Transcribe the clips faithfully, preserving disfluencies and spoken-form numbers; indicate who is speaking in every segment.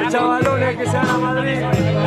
Speaker 1: chavalones que se van a Madrid.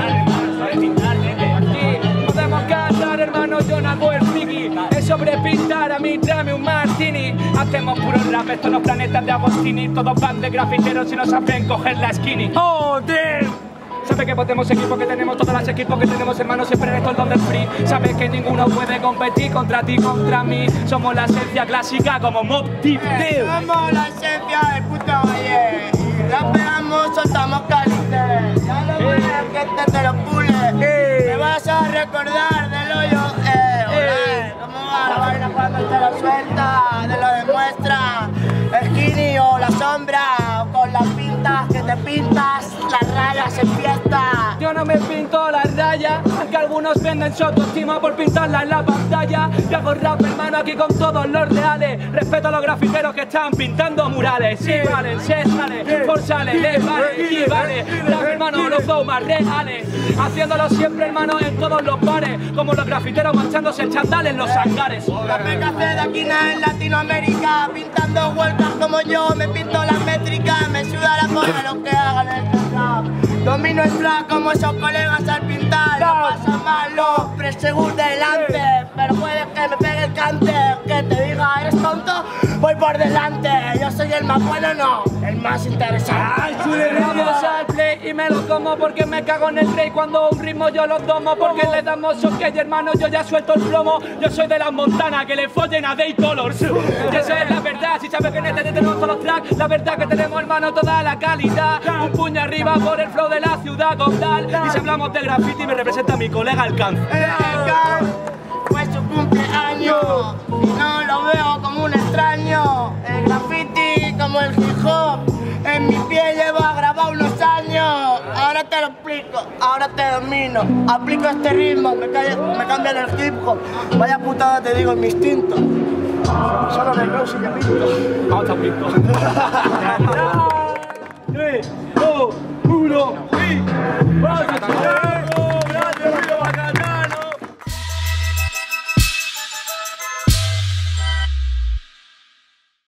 Speaker 1: Aquí podemos cantar, hermano, yo no hago el friki. Es sobre pintar, a mí dame un martini. Hacemos puro rap, estos los planetas de Agostini. Todos van de grafiteros y no saben coger la skinny. ¡Oh, damn! Sabe que podemos equipo, que tenemos todas las equipos que tenemos, hermanos, siempre en esto el don del free. Sabes que ninguno puede competir contra ti, contra mí. Somos la esencia clásica como Mob Deep Deal.
Speaker 2: Somos la esencia del puto valle. Y rapeamos, soltamos caliente. Ya lo ves, que te, te lo pule. Te vas a recordar del hoyo. Eh, hola, ¿cómo va la vaina cuando te lo suelta? Te lo demuestra. Skinny o la sombra, con las pintas que te pintas, las rayas en fiesta.
Speaker 1: Yo no me pinto las rayas, aunque algunos venden su autoestima por pintarla en la pantalla. Yo hago rap, hermano, aquí con todos los reales. Respeto a los grafiteros que están pintando murales. Sí, vale, se sale, por sale, les vale, y vale. Rap, hermano, los flow más reales. Haciéndolo siempre, hermano, en todos los bares. Como los grafiteros manchándose el chandal en los hangares.
Speaker 2: La P K C de aquí en Latinoamérica, pintando vueltas como yo, me pinto las métricas, me suda la polla lo que hagan en el rap. Domino el rap como esos colegas al pintar, no pasa mal, no, presegur delante, pero puede que me pegue el cante, que te diga, eres tonto, voy por delante, yo soy el más bueno, no, el más interesante.
Speaker 1: Vamos al play y me lo como porque me cago en el rey. Cuando un ritmo yo lo tomo porque le damos ok, hermano, yo ya suelto el plomo. Yo soy de las montanas, que le follen a Day Colors. Esa es la verdad, si sabes que en este tenemos todos los tracks. La verdad que tenemos, hermano, toda la calidad. Un puño arriba por el flow de la ciudad condal. Y si hablamos de graffiti me representa mi colega Alcanz.
Speaker 2: Fue su cumpleaños y no lo veo como un extraño. El graffiti como el hip hop en mi piel lleva grabado unos años. Ahora te lo explico, ahora te domino. Aplico este ritmo, me, cae, me cambian el hip hop. Vaya putada te digo en mi instinto. Solo de Klaus y ya pinto.
Speaker 1: Vamos a pinto. tres, dos, uno y... ¡Vamos a